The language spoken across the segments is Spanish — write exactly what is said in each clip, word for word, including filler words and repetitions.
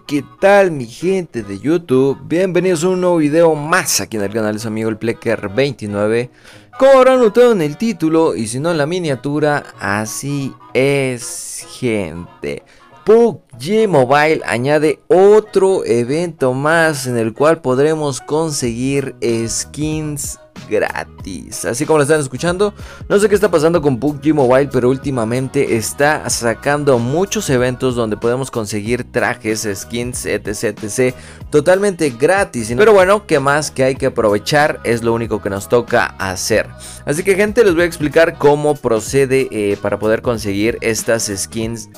¿qué tal mi gente de YouTube? Bienvenidos a un nuevo video más aquí en el canal de su amigo el Plecker veintinueve. Como habrán notado en el título y si no en la miniatura, así es, gente. P U B G Mobile añade otro evento más en el cual podremos conseguir skins gratis, así como lo están escuchando. No sé qué está pasando con P U B G Mobile, pero últimamente está sacando muchos eventos donde podemos conseguir trajes, skins, etc, etc totalmente gratis. Pero bueno, qué más que hay que aprovechar, es lo único que nos toca hacer. Así que gente, les voy a explicar cómo procede eh, para poder conseguir estas skins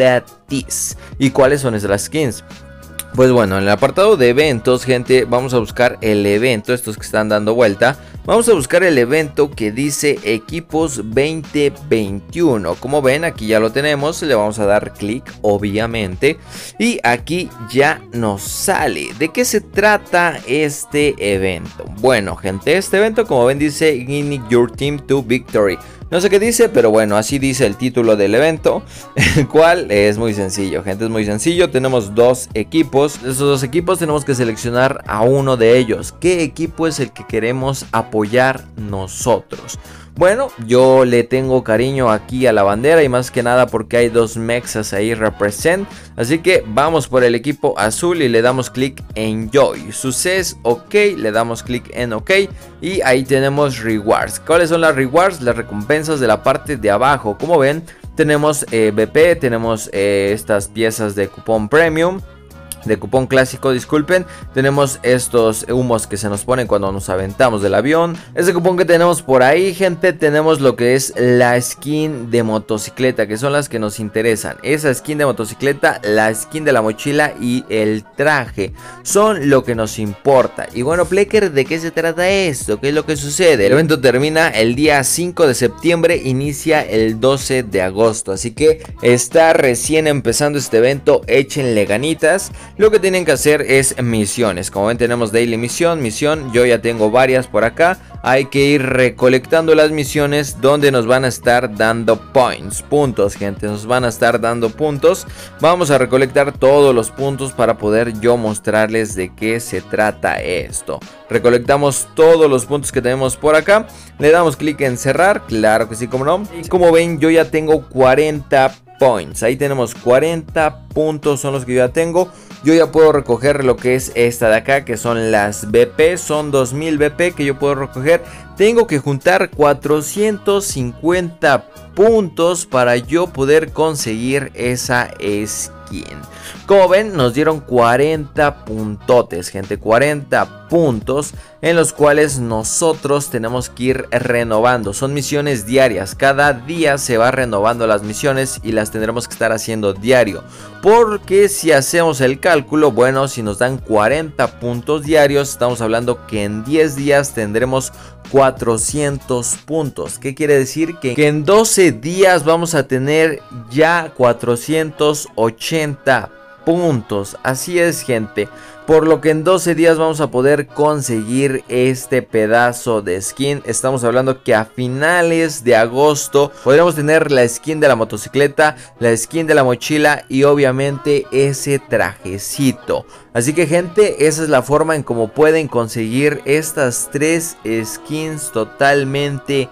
gratis y cuáles son esas skins. Pues bueno, en el apartado de eventos, gente, vamos a buscar el evento, estos que están dando vuelta. Vamos a buscar el evento que dice Equipos veinte veintiuno. Como ven, aquí ya lo tenemos, le vamos a dar clic, obviamente. Y aquí ya nos sale. ¿De qué se trata este evento? Bueno, gente, este evento, como ven, dice Guiding Your Team to Victory. No sé qué dice, pero bueno, así dice el título del evento, el cual es muy sencillo, gente, es muy sencillo. Tenemos dos equipos, esos dos equipos tenemos que seleccionar a uno de ellos. ¿Qué equipo es el que queremos apoyar nosotros? Bueno, yo le tengo cariño aquí a la bandera y más que nada porque hay dos mexas ahí represent. Así que vamos por el equipo azul y le damos clic en Joy. Success, ok, le damos clic en ok y ahí tenemos rewards. ¿Cuáles son las rewards? Las recompensas de la parte de abajo. Como ven, tenemos eh, B P, tenemos eh, estas piezas de cupón premium. De cupón clásico, disculpen. Tenemos estos humos que se nos ponen cuando nos aventamos del avión. Ese cupón que tenemos por ahí, gente, tenemos lo que es la skin de motocicleta, que son las que nos interesan. Esa skin de motocicleta, la skin de la mochila y el traje son lo que nos importa. Y bueno, Plecker, ¿de qué se trata esto? ¿Qué es lo que sucede? El evento termina el día cinco de septiembre, inicia el doce de agosto. Así que está recién empezando este evento, échenle ganitas. Lo que tienen que hacer es misiones. Como ven, tenemos daily misión, misión. Yo ya tengo varias por acá. Hay que ir recolectando las misiones donde nos van a estar dando points, puntos, gente. Nos van a estar dando puntos. Vamos a recolectar todos los puntos para poder yo mostrarles de qué se trata esto. Recolectamos todos los puntos que tenemos por acá. Le damos clic en cerrar. Claro que sí, como no. Y como ven, yo ya tengo cuarenta points. Ahí tenemos cuarenta puntos, son los que yo ya tengo. Yo ya puedo recoger lo que es esta de acá, que son las B P. Son dos mil B P que yo puedo recoger. Tengo que juntar cuatrocientos cincuenta puntos para yo poder conseguir esa skin. Como ven, nos dieron cuarenta puntotes, gente, cuarenta puntos en los cuales nosotros tenemos que ir renovando. Son misiones diarias, cada día se va renovando las misiones y las tendremos que estar haciendo diario. Porque si hacemos el cálculo, bueno, si nos dan cuarenta puntos diarios, estamos hablando que en diez días tendremos cuatrocientos puntos. ¿Qué quiere decir? Que, que en doce días vamos a tener ya cuatrocientos ochenta puntos. Así es, gente. Por lo que en doce días vamos a poder conseguir este pedazo de skin. Estamos hablando que a finales de agosto podremos tener la skin de la motocicleta, la skin de la mochila y obviamente ese trajecito. Así que, gente, esa es la forma en cómo pueden conseguir estas tres skins totalmente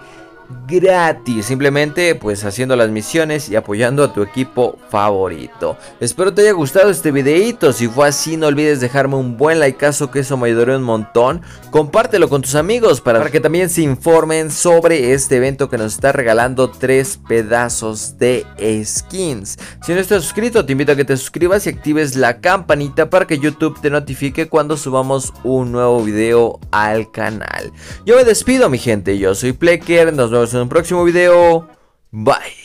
gratis, simplemente pues haciendo las misiones y apoyando a tu equipo favorito. Espero te haya gustado este videito. Si fue así, no olvides dejarme un buen likeazo, que eso me ayudaría un montón. Compártelo con tus amigos para, para que también se informen sobre este evento que nos está regalando tres pedazos de skins. Si no estás suscrito, te invito a que te suscribas y actives la campanita para que YouTube te notifique cuando subamos un nuevo video al canal. Yo me despido, mi gente, yo soy Plecker, nos vemos en un próximo video. Bye.